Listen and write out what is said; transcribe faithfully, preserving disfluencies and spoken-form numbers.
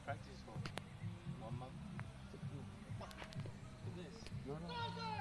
practice for one month. Look at this. No, no.